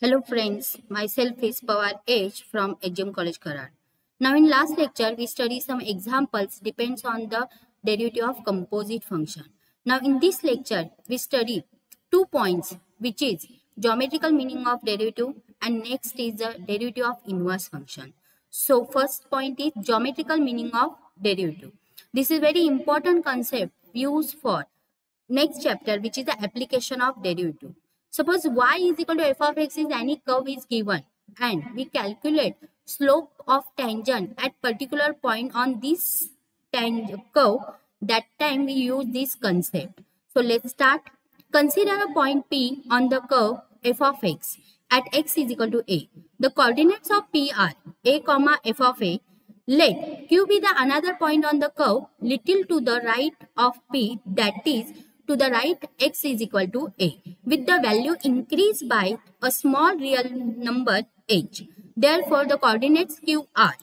Hello friends, myself is Pawar H from HM College Karad. Now in last lecture we study some examples depends on the derivative of composite function. Now in this lecture we study 2 points which is geometrical meaning of derivative and next is the derivative of inverse function. So first point is geometrical meaning of derivative. This is very important concept used for next chapter which is the application of derivative. Suppose y is equal to f of x is any curve is given and we calculate slope of tangent at particular point on this curve, that time we use this concept. So let's start. Consider a point P on the curve f of x at x is equal to a. The coordinates of P are a comma f of a. Let Q be the another point on the curve little to the right of P, that is to the right x is equal to a, with the value increased by a small real number h. Therefore, the coordinates Q are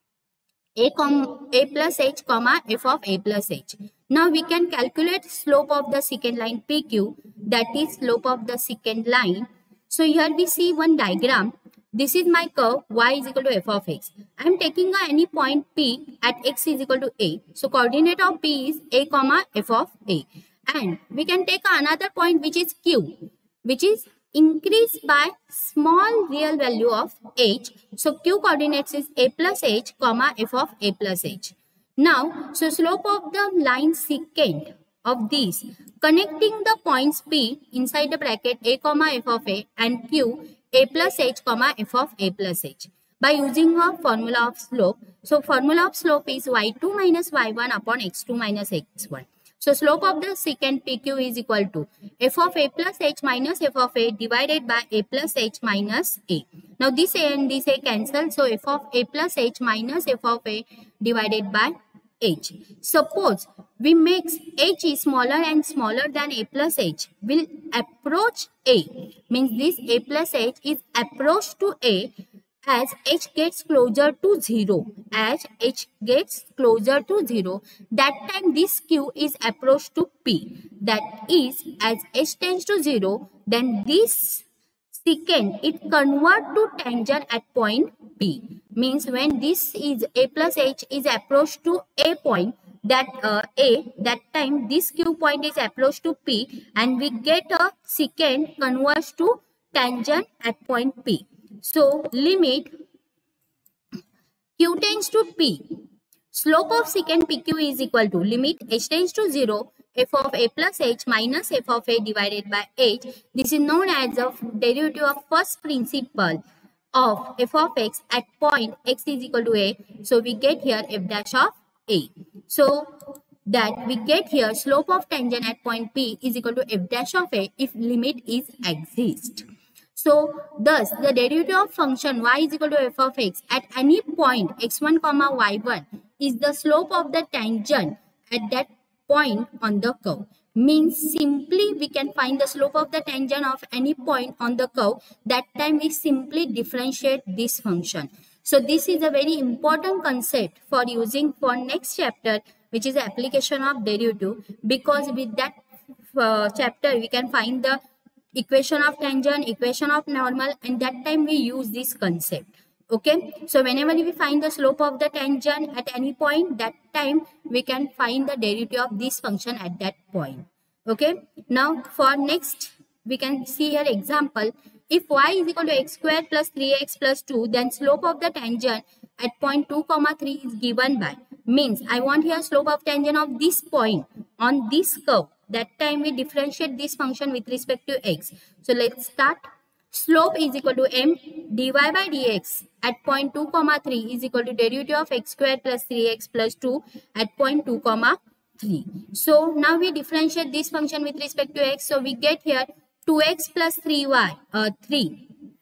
a plus h comma f of a plus h. Now we can calculate slope of the second line PQ, that is slope of the second line. So here we see one diagram. This is my curve y is equal to f of x. I am taking any point P at x is equal to a. So coordinate of P is a comma f of a. And we can take another point which is Q, which is increased by small real value of h. So Q coordinates is a plus h comma f of a plus h. Now, so slope of the line secant of these connecting the points P inside the bracket a comma f of a and Q a plus h comma f of a plus h by using a formula of slope. So formula of slope is y2 minus y1 upon x2 minus x1. So slope of the secant PQ is equal to f of a plus h minus f of a divided by a plus h minus a. Now this a and this a cancel. So f of a plus h minus f of a divided by h. Suppose we make h is smaller and smaller than a plus h, will approach a. Means this a plus h is approach to a as h gets closer to 0. As h gets closer to 0, that time this q is approach to p. That is, as h tends to 0, then this secant it convert to tangent at point P. Means when this is a plus h is approach to a point, that that time this q point is approach to P and we get a secant converts to tangent at point P. So limit q tends to P. Slope of secant PQ is equal to limit h tends to 0 f of a plus h minus f of a divided by h. This is known as the derivative of first principle of f of x at point x is equal to a. So we get here f dash of a. So that we get here slope of tangent at point P is equal to f dash of a if limit is exist. So thus the derivative of function y is equal to f of x at any point x1 comma y1 is the slope of the tangent at that point on the curve. Means simply we can find the slope of the tangent of any point on the curve. That time we simply differentiate this function. So this is a very important concept for using for next chapter, which is application of derivative, because with that chapter we can find the equation of tangent, equation of normal, and that time we use this concept. Okay, so whenever we find the slope of the tangent at any point, that time we can find the derivative of this function at that point. Okay, now for next we can see here example. If y is equal to x square plus 3x plus 2, then slope of the tangent at point 2 comma 3 is given by, means I want here slope of tangent of this point on this curve. That time we differentiate this function with respect to x. So let's start. Slope is equal to m dy by dx at point 2 comma 3 is equal to derivative of x square plus 3x plus 2 at point 2 comma 3. So now we differentiate this function with respect to x. So we get here 2x plus 3y 3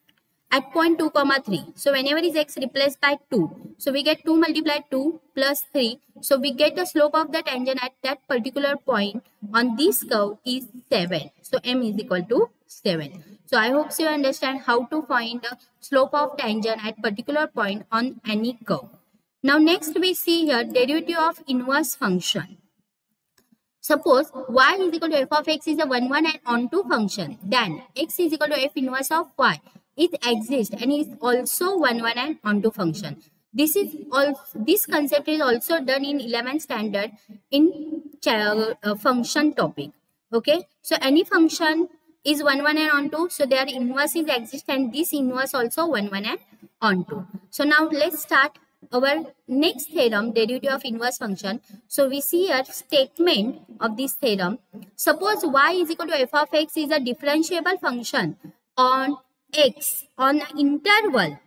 at point 2 comma 3. So whenever is x replaced by 2, so we get 2 multiplied 2 plus 3. So we get the slope of the tangent at that particular point on this curve is 7. So m is equal to 7. So I hope you understand how to find the slope of tangent at particular point on any curve. Now next we see here derivative of inverse function. Suppose y is equal to f of x is a 1, 1 and onto function. Then x is equal to f inverse of y. it exists and is also 1 1 and onto function. This concept is also done in 11th standard in function topic. Okay, so any function is 1 1 and onto, so their inverse is exist and this inverse also 1 1 and onto. So now let's start our next theorem, derivative of inverse function. So we see a statement of this theorem. Suppose y is equal to f of x is a differentiable function on x on an interval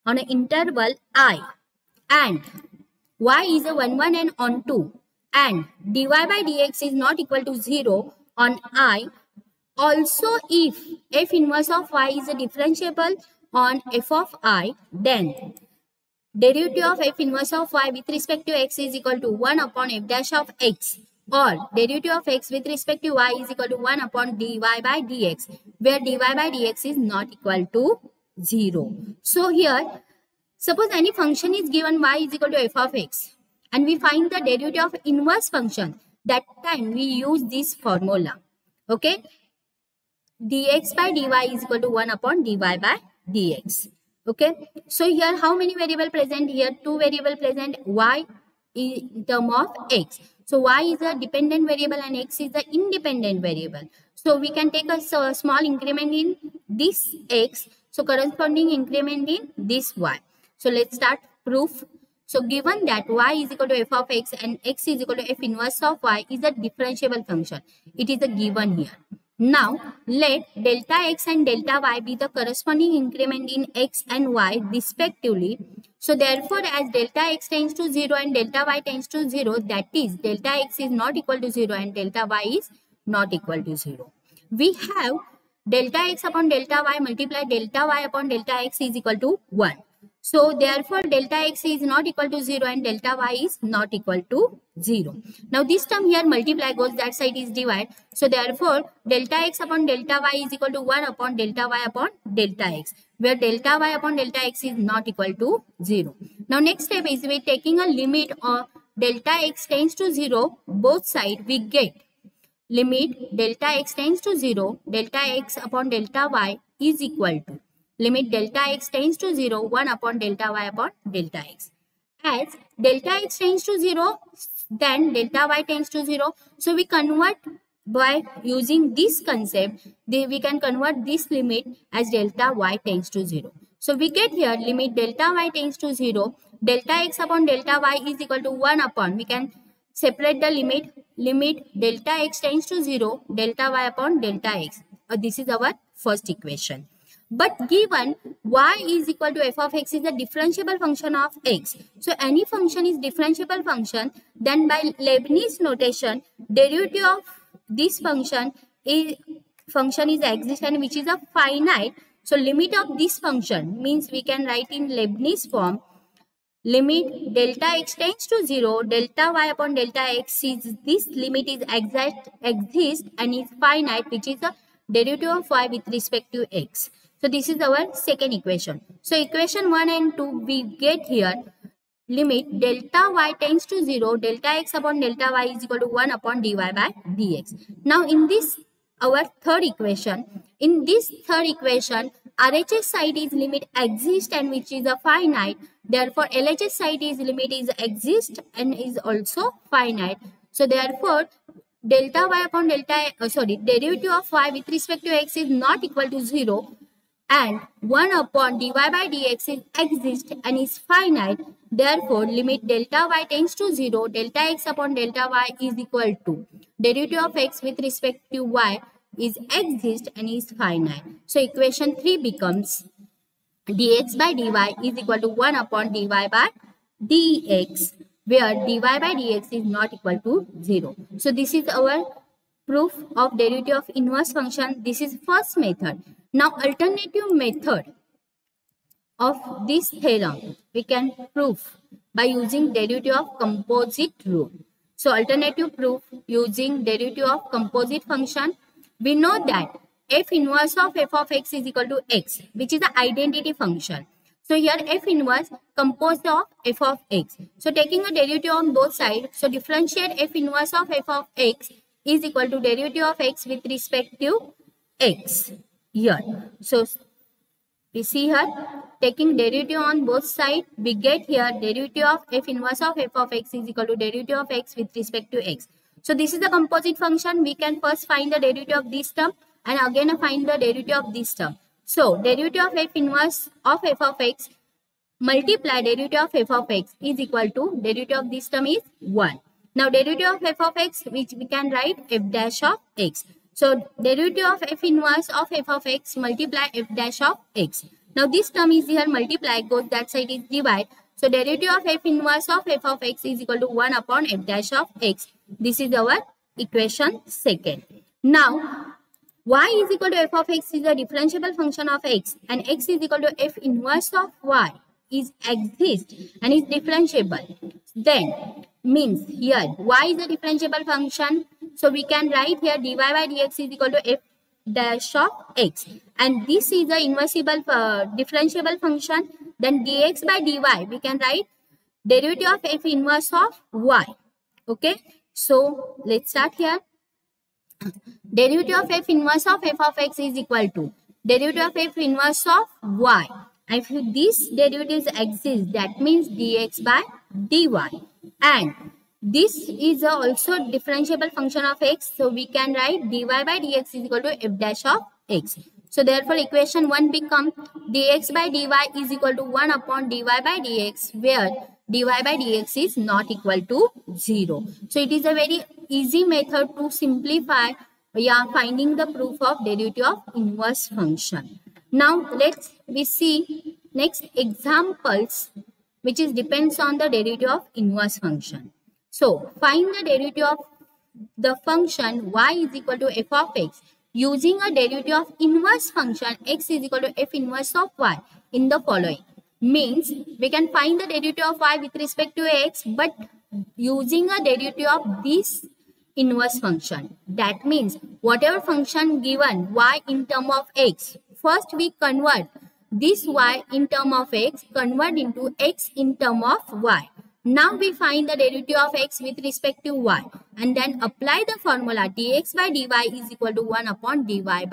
I, and y is a 1 1 and onto, and dy by dx is not equal to 0 on I. Also, if f inverse of y is a differentiable on f of I, then derivative of f inverse of y with respect to x is equal to 1 upon f dash of x, or derivative of x with respect to y is equal to 1 upon dy by dx, where dy by dx is not equal to 0. So here, suppose any function is given y is equal to f of x, and we find the derivative of inverse function. That time we use this formula. Okay, dx by dy is equal to 1 upon dy by dx. Okay, so here how many variable present? Here two variable present, y in term of x. So y is a dependent variable and x is the independent variable. So we can take a small increment in this x, so corresponding increment in this y. So let's start proof. So given that y is equal to f of x and x is equal to f inverse of y is a differentiable function. It is a given here. Now, let delta x and delta y be the corresponding increment in x and y respectively. So, therefore, as delta x tends to 0 and delta y tends to 0, that is, delta x is not equal to 0 and delta y is not equal to 0. We have delta x upon delta y multiplied delta y upon delta x is equal to 1. So, therefore, delta x is not equal to 0 and delta y is not equal to 0. Now, this term here multiply goes, that side is divide. So, therefore, delta x upon delta y is equal to 1 upon delta y upon delta x, where delta y upon delta x is not equal to 0. Now, next step is we taking a limit of delta x tends to 0, both sides we get limit delta x tends to 0, delta x upon delta y is equal to limit delta x tends to 0, 1 upon delta y upon delta x. As delta x tends to 0, then delta y tends to 0. So we convert by using this concept, we can convert this limit as delta y tends to 0. So we get here limit delta y tends to 0, delta x upon delta y is equal to 1 upon, we can separate the limit delta x tends to 0, delta y upon delta x. This is our first equation. But given y is equal to f of x is a differentiable function of x. So any function is differentiable function, then by Leibniz notation, derivative of this function is existent, which is a finite. So limit of this function means we can write in Leibniz form, limit delta x tends to 0, delta y upon delta x is, this limit is exists and is finite, which is the derivative of y with respect to x. So this is our second equation. So equation 1 and 2 we get here limit delta y tends to 0, delta x upon delta y is equal to 1 upon dy by dx. Now in this our third equation, RHS side is limit exist and which is a finite. Therefore LHS side is limit is exist and is also finite. So therefore delta y upon derivative of y with respect to x is not equal to 0. And 1 upon dy by dx is exist and is finite. Therefore, limit delta y tends to 0, delta x upon delta y is equal to derivative of x with respect to y is exist and is finite. So, equation 3 becomes dx by dy is equal to 1 upon dy by dx, where dy by dx is not equal to 0. So, this is our proof of derivative of inverse function. This is first method. Now, alternative method of this theorem we can prove by using derivative of composite rule. So, alternative proof using derivative of composite function. We know that f inverse of f of x is equal to x, which is the identity function. So, here f inverse composed of f of x. So, taking a derivative on both sides, so differentiate f inverse of f of x is equal to derivative of x with respect to x here. So We see here, taking derivative on both sides, we get here derivative of f inverse of f of x is equal to derivative of x with respect to x. So this is the composite function. We can first find the derivative of this term and again find the derivative of this term. So derivative of f inverse of f of x multiply derivative of f of x is equal to derivative of this term is 1. Now derivative of f of x, which we can write f dash of x. So derivative of f inverse of f of x multiply f dash of x. Now this term is here multiply, goes that side is divide. So derivative of f inverse of f of x is equal to 1 upon f dash of x. This is our equation second. Now y is equal to f of x is a differentiable function of x and x is equal to f inverse of y is exist and is differentiable. Then means here y is a differentiable function. So we can write here dy by dx is equal to f dash of x. And this is a inversible differentiable function. Then dx by dy we can write derivative of f inverse of y. Okay. So let's start here. Derivative of f inverse of f of x is equal to derivative of f inverse of y. If these derivatives exist, that means dx by dy. And this is also differentiable function of x. So we can write dy by dx is equal to f dash of x. So therefore equation 1 becomes dx by dy is equal to 1 upon dy by dx, where dy by dx is not equal to 0. So it is a very easy method to simplify finding the proof of derivative of inverse function. Now we see next examples which is depends on the derivative of inverse function. So find the derivative of the function y is equal to f of x using a derivative of inverse function x is equal to f inverse of y in the following. Means we can find the derivative of y with respect to x but using a derivative of this inverse function. That means whatever function given y in term of x, first we convert this y in term of x, convert into x in term of y. Now we find the derivative of x with respect to y and then apply the formula dx by dy is equal to 1 upon dy by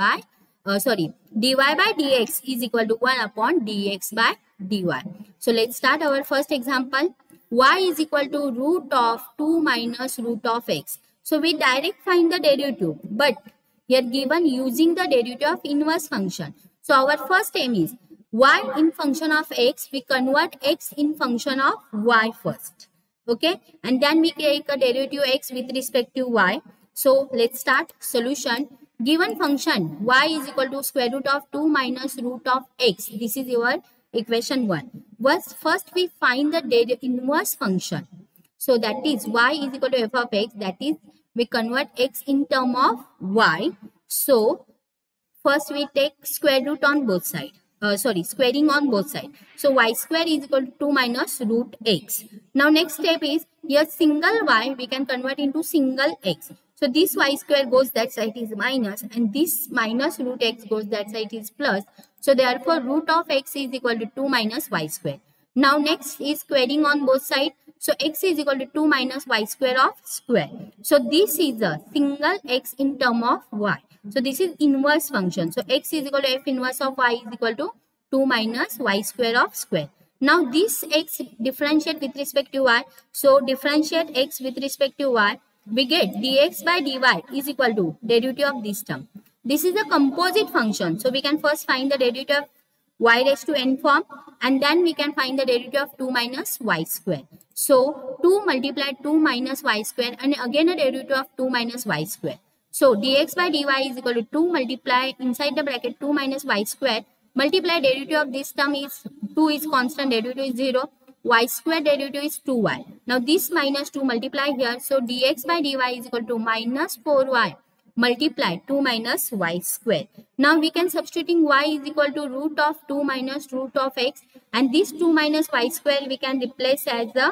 dy by dx is equal to 1 upon dx by dy. So let's start our first example. Y is equal to root of 2 minus root of x. So we direct find the derivative, but here given using the derivative of inverse function. So our first aim is y in function of x, we convert x in function of y first. Okay, and then we take a derivative x with respect to y. So let's start solution. Given function y is equal to square root of 2 minus root of x. This is your equation 1. First we find the inverse function. So that is y is equal to f of x, that is we convert x in term of y. So first we take square root on both sides. Squaring on both sides. So y square is equal to 2 minus root x. Now next step is here single y we can convert into single x. So this y square goes that side is minus and this minus root x goes that side is plus. So therefore root of x is equal to 2 minus y square. Now next is squaring on both sides. So x is equal to 2 minus y square of square. So this is a single x in term of y. So this is inverse function. So x is equal to f inverse of y is equal to 2 minus y square of square. Now this x differentiate with respect to y. So differentiate x with respect to y. We get dx by dy is equal to derivative of this term. This is a composite function. So we can first find the derivative of y raised to n form and then we can find the derivative of 2 minus y square. So 2 multiplied 2 minus y square and again a derivative of 2 minus y square. So dx by dy is equal to 2 multiply inside the bracket 2 minus y square multiply derivative of this term is 2 is constant, derivative is 0, y square derivative is 2y. Now this minus 2 multiply here. So dx by dy is equal to minus 4y multiply 2 minus y square. Now we can substituting y is equal to root of 2 minus root of x and this 2 minus y square we can replace as the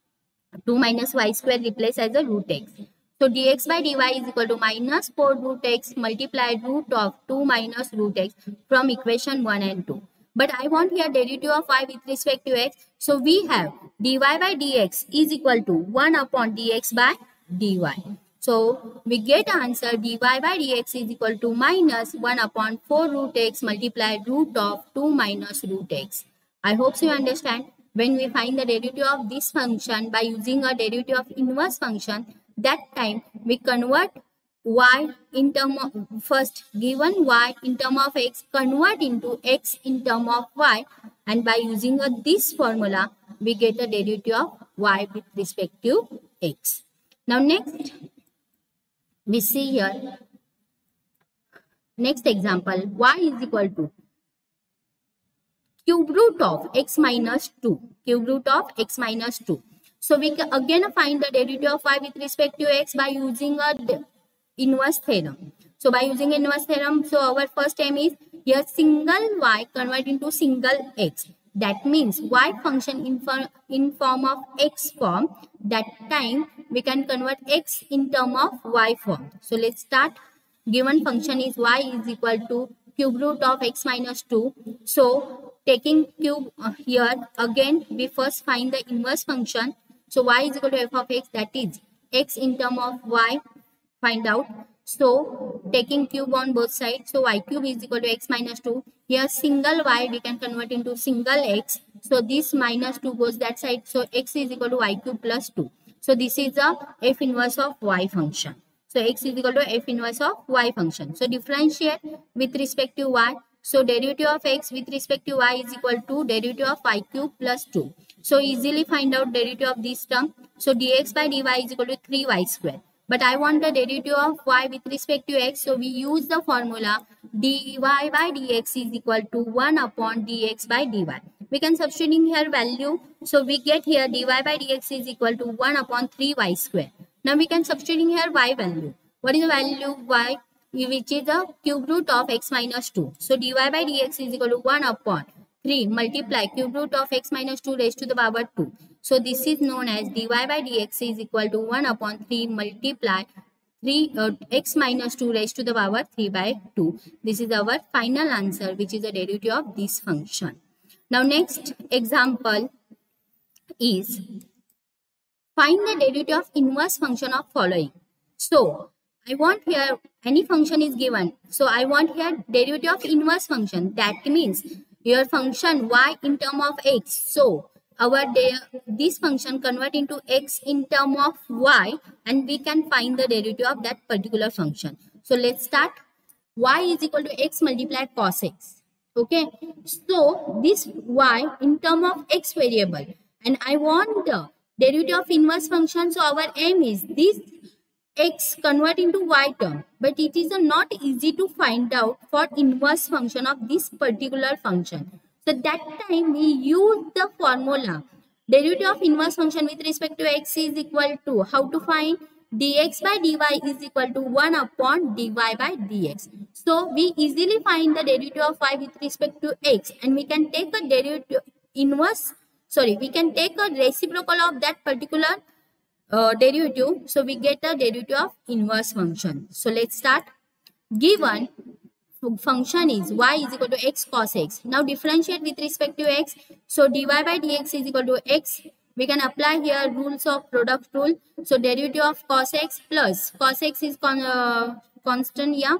2 minus y square replace as a root x. So dx by dy is equal to minus 4 root x multiplied root of 2 minus root x from equation 1 and 2. But I want here derivative of y with respect to x. So we have dy by dx is equal to 1 upon dx by dy. So we get answer dy by dx is equal to minus 1 upon 4 root x multiplied root of 2 minus root x. I hope you understand. When we find the derivative of this function by using a derivative of inverse function, that time we convert y in term of first given y in term of x, convert into x in term of y, and by using this formula we get a derivative of y with respect to x. Now next we see here, next example, y is equal to cube root of x minus 2. Cube root of x minus 2. So we can again find the derivative of y with respect to x by using a inverse theorem. So by using inverse theorem, so our first aim is here single y convert into single x. That means y function in form of x form. That time we can convert x in term of y form. So let's start. Given function is y is equal to cube root of x minus 2. So taking cube here, again we first find the inverse function. So y is equal to f of x, that is x in term of y, find out. So taking cube on both sides, so y cube is equal to x minus 2. Here single y we can convert into single x. So this minus 2 goes that side. So x is equal to y cube plus 2. So this is the f inverse of y function. So x is equal to f inverse of y function. So differentiate with respect to y. So derivative of x with respect to y is equal to derivative of y cube plus 2. So easily find out derivative of this term. So dx by dy is equal to 3y square. But I want the derivative of y with respect to x. So we use the formula dy by dx is equal to 1 upon dx by dy. We can substitute in here value. So we get here dy by dx is equal to 1 upon 3y square. Now we can substitute in here y value. What is the value of y? Which is the cube root of x minus 2. So dy by dx is equal to 1 upon 3 multiply cube root of x minus 2 raised to the power 2. So this is known as dy by dx is equal to 1 upon 3 multiply x minus 2 raised to the power 3 by 2. This is our final answer, which is the derivative of this function. Now next example is find the derivative of inverse function of following. So I want here any function is given. So I want here derivative of inverse function. That means your function y in term of x. So our this function convert into x in term of y, and we can find the derivative of that particular function. So let's start. Y is equal to x multiplied cos x. Okay. So this y in term of x variable, and I want the derivative of inverse function. So our aim is this x convert into y term, but it is not easy to find out for inverse function of this particular function. So that time we use the formula derivative of inverse function with respect to x is equal to, how to find, dx by dy is equal to 1 upon dy by dx. So we easily find the derivative of y with respect to x, and we can take a derivative inverse, we can take a reciprocal of that particular derivative. So we get a derivative of inverse function. So let's start. Given function is y is equal to x cos x. Now differentiate with respect to x. So dy by dx is equal to x. We can apply here rules of product rule. So derivative of cos x plus cos x is constant, yeah,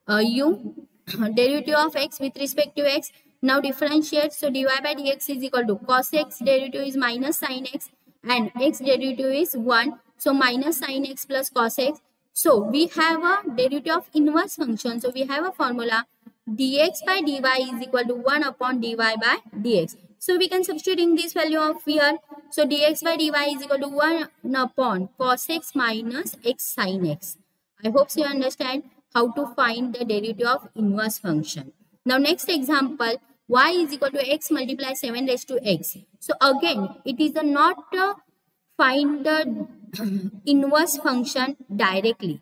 u. Derivative of x with respect to x. Now differentiate. So dy by dx is equal to cos x derivative is minus sin x, and x derivative is 1. So minus sin x plus cos x. So we have a derivative of inverse function. So we have a formula dx by dy is equal to 1 upon dy by dx. So we can substitute in this value of here. So dx by dy is equal to 1 upon cos x minus x sin x. I hope you understand how to find the derivative of inverse function. Now next example, y is equal to x multiply 7 raised to x. So again, it is not find the inverse function directly.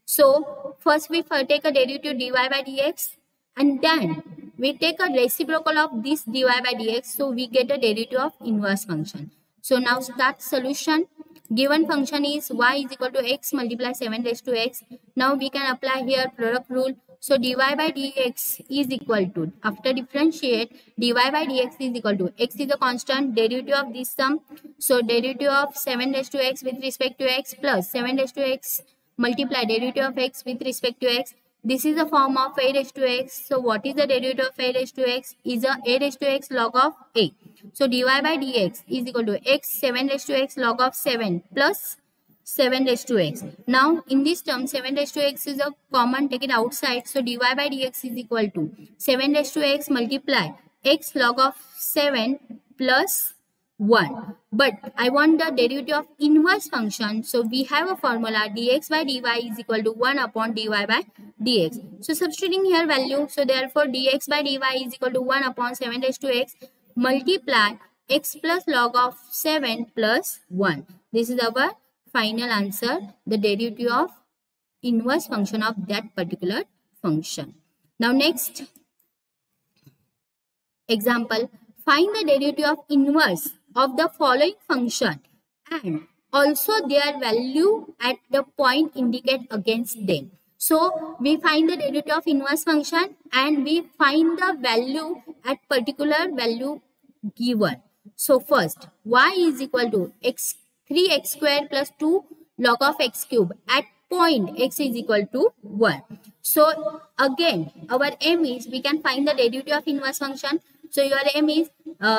So first we take a derivative dy by dx, and then we take a reciprocal of this dy by dx. So we get a derivative of inverse function. So now start solution. Given function is y is equal to x multiply 7 raised to x. Now we can apply here product rule. So dy by dx is equal to, after differentiate, dy by dx is equal to, x is a constant, derivative of this sum. So derivative of 7 raised to x with respect to x plus 7 raised to x multiply derivative of x with respect to x. This is the form of a raised to x. So what is the derivative of a raised to x? Is a raised to x log of a. So dy by dx is equal to x 7 raised to x log of 7 plus 7 raised to x. Now in this term 7 raised to x is a common, take it outside. So dy by dx is equal to 7 raised to x multiply x log of 7 plus 1. But I want the derivative of inverse function. So we have a formula dx by dy is equal to 1 upon dy by dx. So substituting here value. So therefore dx by dy is equal to 1 upon 7 raised to x multiply x plus log of 7 plus 1. This is our final answer, the derivative of inverse function of that particular function. Now next example, find the derivative of inverse of the following function and also their value at the point indicated against them. So we find the derivative of inverse function and we find the value at particular value given. So first y is equal to 3x squared plus 2 log of x cube at point x is equal to 1. So again our aim is we can find the derivative of inverse function. So your aim is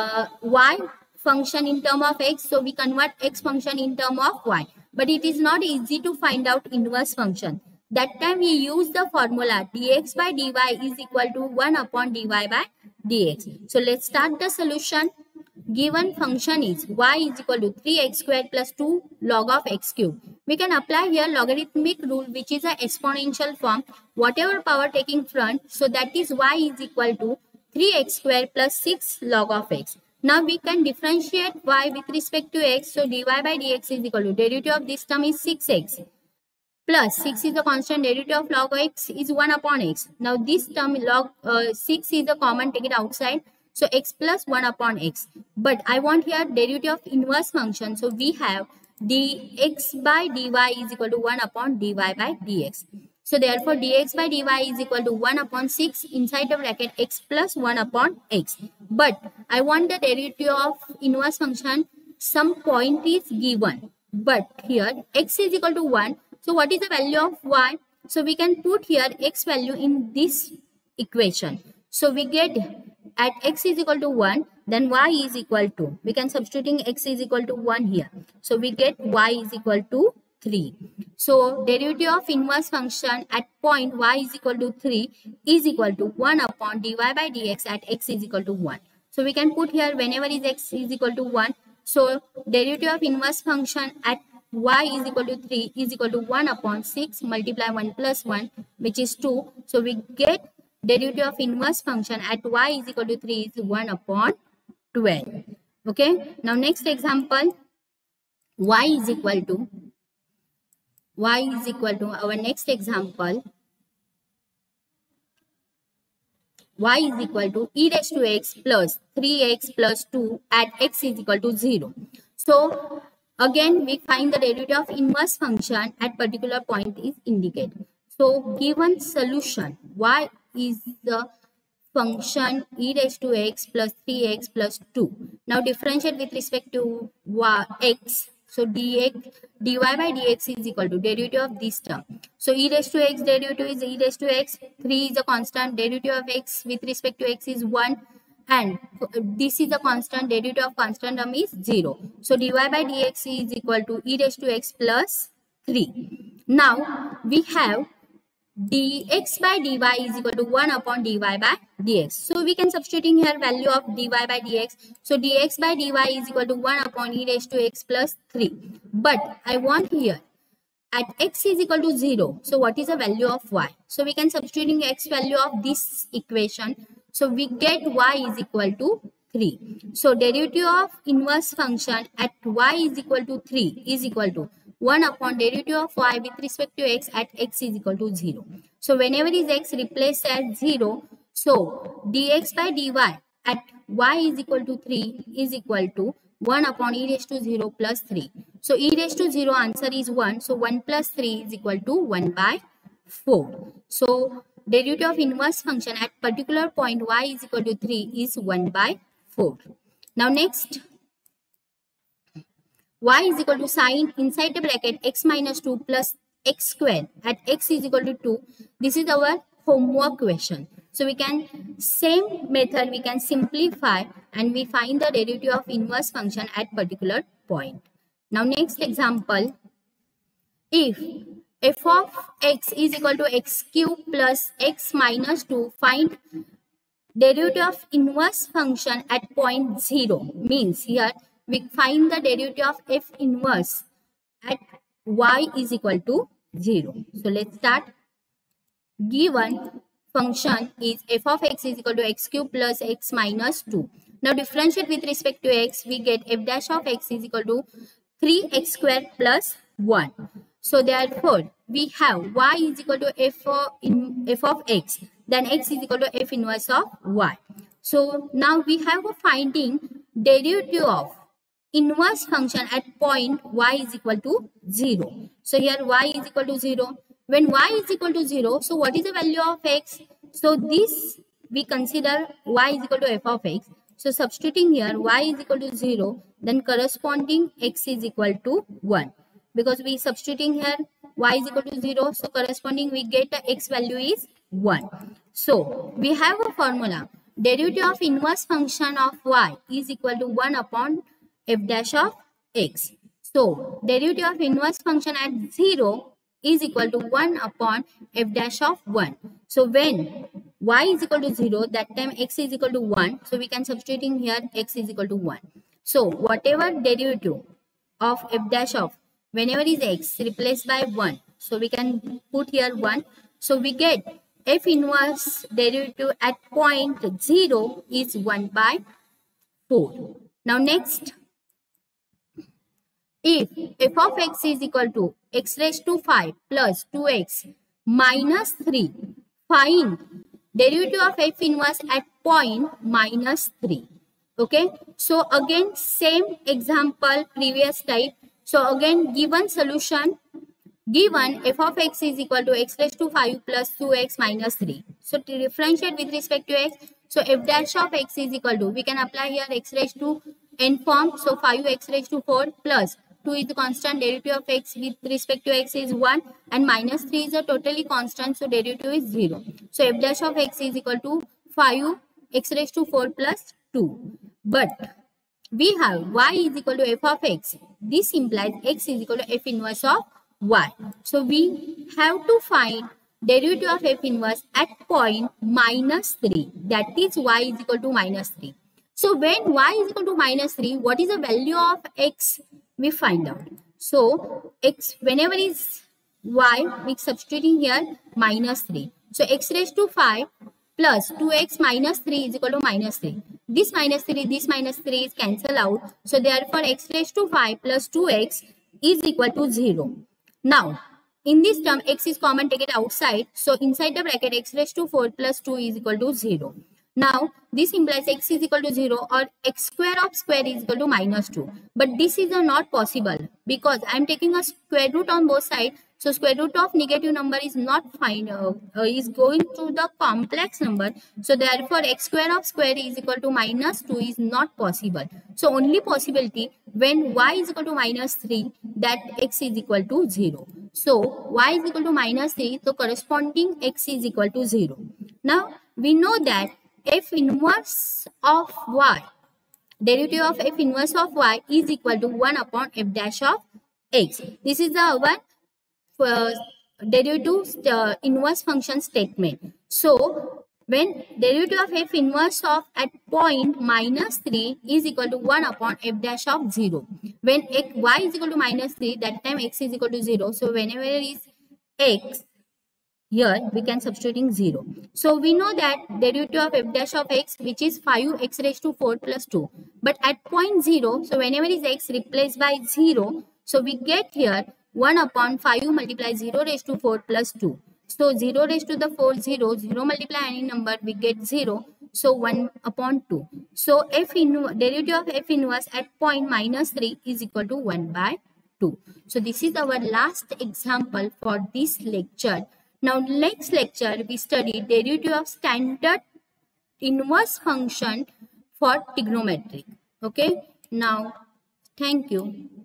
y function in term of x, so we convert x function in term of y. But it is not easy to find out inverse function. That time we use the formula dx by dy is equal to 1 upon dy by dx. So let's start the solution. Given function is y is equal to 3x squared plus 2 log of x cube. We can apply here logarithmic rule, which is a exponential form. Whatever power taking front, so that is y is equal to 3x squared plus 6 log of x. Now we can differentiate y with respect to x. So dy by dx is equal to derivative of this term is 6x plus 6 is the constant, derivative of log x is 1 upon x. Now this term log 6 is the common, take it outside. So x plus 1 upon x. But I want here derivative of inverse function. So we have dx by dy is equal to 1 upon dy by dx. So therefore dx by dy is equal to 1 upon 6 inside the bracket x plus 1 upon x. But I want the derivative of inverse function. Some point is given. But here x is equal to 1. So what is the value of y? So we can put here x value in this equation. So we get at x is equal to 1, then y is equal to, we can substituting x is equal to 1 here. So we get y is equal to 3. So derivative of inverse function at point y is equal to 3 is equal to 1 upon dy by dx at x is equal to 1. So we can put here whenever is x is equal to 1. So derivative of inverse function at y is equal to 3 is equal to 1 upon 6 multiply 1 plus 1, which is 2. So we get derivative of inverse function at y is equal to 3 is 1 upon 12. Okay. Now next example, y is equal to our next example, y is equal to e raised to x plus 3x plus 2 at x is equal to 0. So again we find the derivative of inverse function at particular point is indicated. So given solution, y is the function e raised to x plus 3x plus 2. Now differentiate with respect to x. So dy by dx is equal to derivative of this term. So e raised to x derivative is e raised to x. 3 is a constant, derivative of x with respect to x is 1. And this is a constant, derivative of constant term is 0. So dy by dx is equal to e raised to x plus 3. Now we have dx by dy is equal to 1 upon dy by dx. So we can substituting here value of dy by dx. So dx by dy is equal to 1 upon e raised to x plus 3. But I want here at x is equal to 0. So what is the value of y? So we can substituting x value of this equation. So we get y is equal to 3. So derivative of inverse function at y is equal to 3 is equal to 1 upon derivative of y with respect to x at x is equal to 0. So whenever is x replaced as 0, so dx by dy at y is equal to 3 is equal to 1 upon e raised to 0 plus 3. So e raised to 0 answer is 1. So 1 plus 3 is equal to 1 by 4. So derivative of inverse function at particular point y is equal to 3 is 1 by 4. Now next, y is equal to sine inside the bracket x minus 2 plus x square at x is equal to 2. This is our homework question. So we can, same method we can simplify and we find the derivative of inverse function at particular point. Now next example, if f of x is equal to x cube plus x minus 2, find derivative of inverse function at point 0. Means here we find the derivative of f inverse at y is equal to 0. So let's start. Given function is f of x is equal to x cube plus x minus 2. Now differentiate with respect to x, we get f dash of x is equal to 3x square plus 1. So therefore we have y is equal to f of x, then x is equal to f inverse of y. So now we have a finding derivative of inverse function at point y is equal to 0. So here y is equal to 0. When y is equal to 0, so what is the value of x? So this we consider y is equal to f of x. So substituting here y is equal to 0, then corresponding x is equal to 1. Because we substituting here y is equal to 0, so corresponding we get the x value is 1. So we have a formula, derivative of inverse function of y is equal to 1 upon f dash of x. So derivative of inverse function at 0 is equal to 1 upon f dash of 1. So when y is equal to 0, that time x is equal to 1. So we can substituting here x is equal to 1. So whatever derivative of f dash of whenever is x replaced by 1. So we can put here 1. So we get f inverse derivative at point 0 is 1 by 4. Now next, if f of x is equal to x raised to 5 plus 2x minus 3, find derivative of f inverse at point minus 3. Okay. So again same example, previous type. So again given solution, given f of x is equal to x raised to 5 plus 2x minus 3. So to differentiate with respect to x, so f dash of x is equal to, we can apply here x raised to n form. So 5x raised to 4 plus 2 is the constant, derivative of x with respect to x is 1 and minus 3 is a totally constant, so derivative is 0. So f dash of x is equal to 5x raised to 4 plus 2. But we have y is equal to f of x. This implies x is equal to f inverse of y. So we have to find derivative of f inverse at point minus 3. That is y is equal to minus 3. So when y is equal to minus 3, what is the value of x? We find out. So x, whenever is y, we substituting here minus 3. So x raised to 5 plus 2x minus 3 is equal to minus 3. This minus 3 is cancel out. So therefore x raised to 5 plus 2x is equal to 0. Now in this term x is common, take it outside. So inside the bracket x raised to 4 plus 2 is equal to 0. Now this implies x is equal to 0 or x square of square is equal to minus 2. But this is not possible because I am taking a square root on both sides. So square root of negative number is not fine, is going to the complex number. So therefore x square of square is equal to minus 2 is not possible. So only possibility when y is equal to minus 3, that x is equal to 0. So y is equal to minus 3, so corresponding x is equal to 0. Now we know that f inverse of y, derivative of f inverse of y is equal to 1 upon f dash of x. This is our derivative inverse function statement. So when derivative of f inverse of at point minus 3 is equal to 1 upon f dash of 0. When y is equal to minus 3, that time x is equal to 0. So whenever is x, here we can substituting 0. So we know that derivative of f dash of x, which is 5x raised to 4 plus 2. But at point 0, so whenever is x replaced by 0, so we get here 1 upon 5 multiply 0 raised to 4 plus 2. So 0 raised to the 4, 0, 0 multiply any number, we get 0. So 1 upon 2. So derivative of f inverse at point minus 3 is equal to 1 by 2. So this is our last example for this lecture. Now next lecture we study derivative of standard inverse function for trigonometry. Okay. Now thank you.